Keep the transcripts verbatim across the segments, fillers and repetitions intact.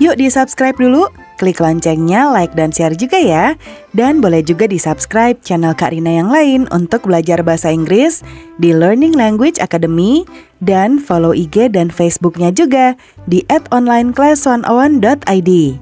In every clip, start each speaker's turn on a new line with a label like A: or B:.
A: Yuk di-subscribe dulu, klik loncengnya, like dan share juga ya. Dan boleh juga di-subscribe channel Kak Rina yang lain untuk belajar bahasa Inggris di Learning Language Academy. Dan follow I G dan Facebooknya juga di at online class one oh one dot i d.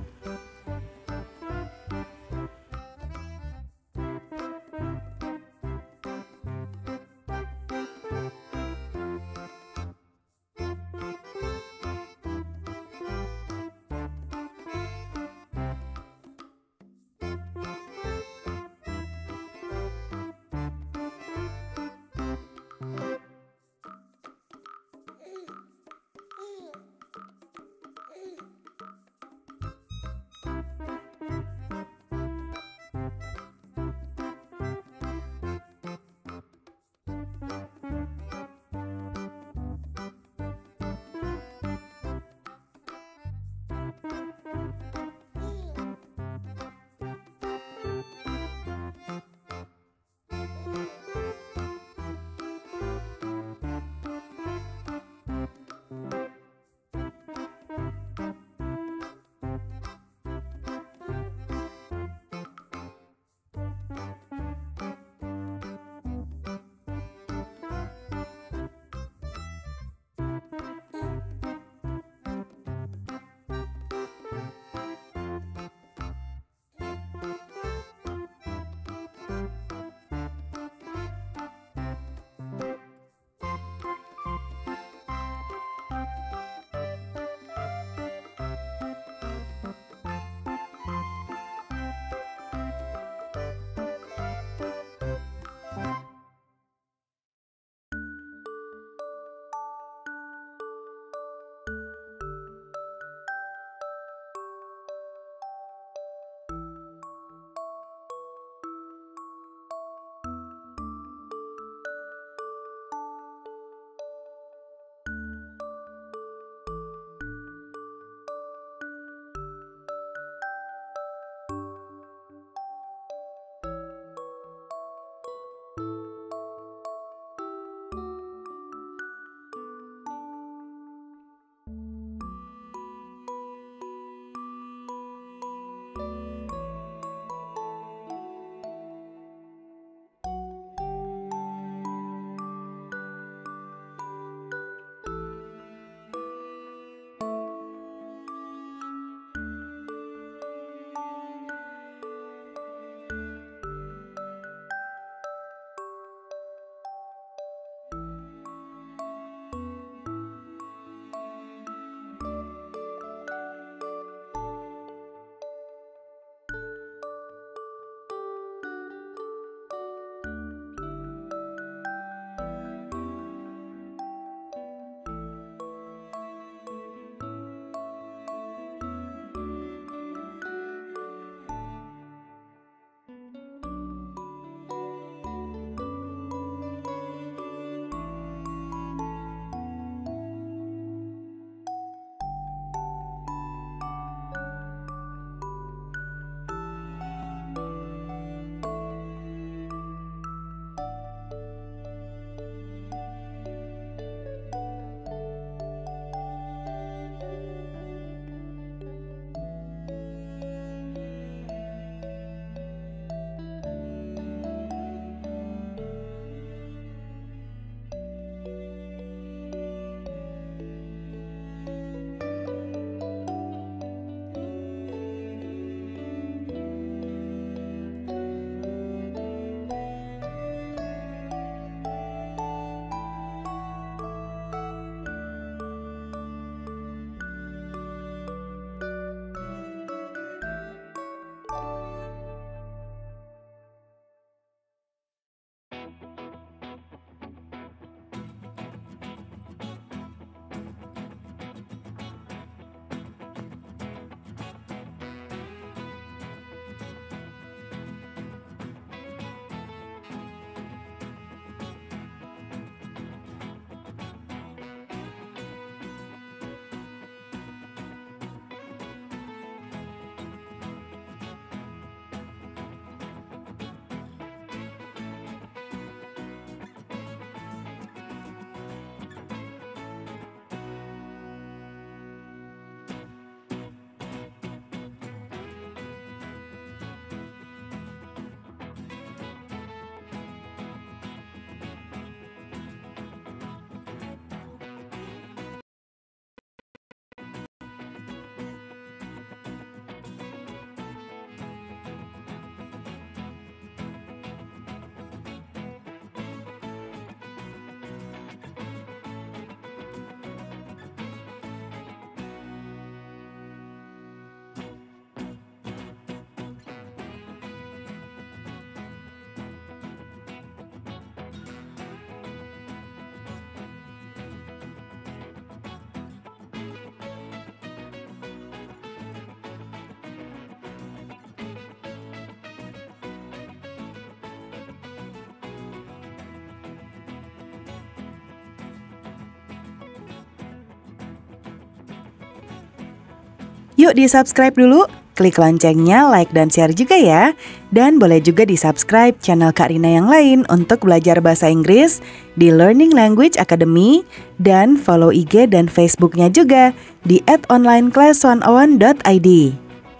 A: Yuk di-subscribe dulu, klik loncengnya, like dan share juga ya. Dan boleh juga di-subscribe channel Kak Rina yang lain untuk belajar bahasa Inggris di Learning Language Academy, dan follow I G dan Facebooknya juga di at online class one oh one dot i d.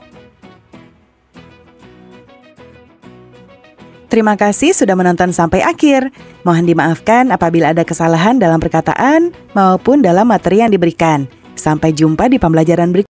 A: Terima kasih sudah menonton sampai akhir. Mohon dimaafkan apabila ada kesalahan dalam perkataan maupun dalam materi yang diberikan. Sampai jumpa di pembelajaran berikutnya.